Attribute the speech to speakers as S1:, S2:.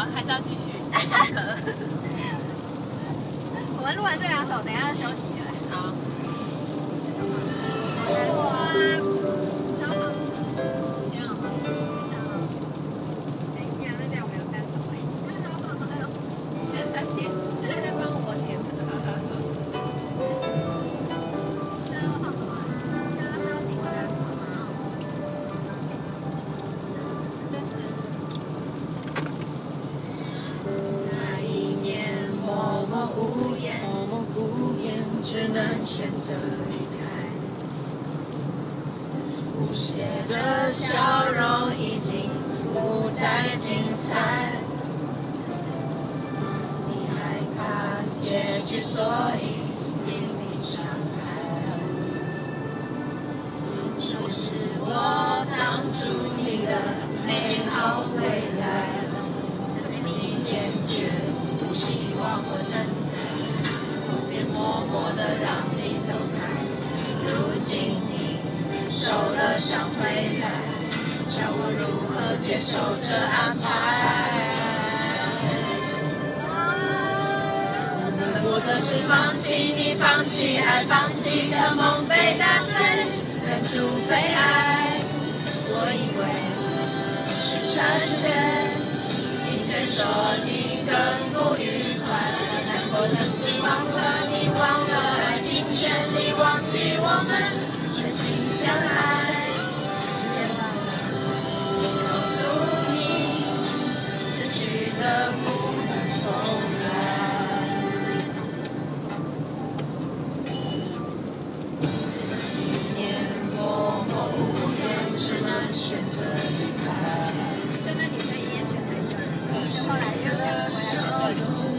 S1: 好，还是要继续上课。
S2: 我们录完这两首，等一下要休息了。
S1: 好。这样吗？
S2: 等一下，那这样我们有3首而已。现在3点，
S1: 再帮我填。
S2: 这要放什么？这要顶回来吗？那一年默默无言，只能选择离开。无邪的笑容已经不再精彩。你害怕结局，所以眼里伤害。说是我挡住你的美好未来，你坚决不希望我等待，我便默默地让你走开。如今你受了伤回来，叫我如何接受这安排？我的是放弃你，放弃爱，放弃的梦被打碎，忍住被爱。我以为是成全，你却说你更不愉快。难过的是忘了你，忘了爱情权利，忘记我们真心相爱。别忘了告诉你，失去的不能重来。只能选择离开。就那女生也选了一个人，后来又想回来选对。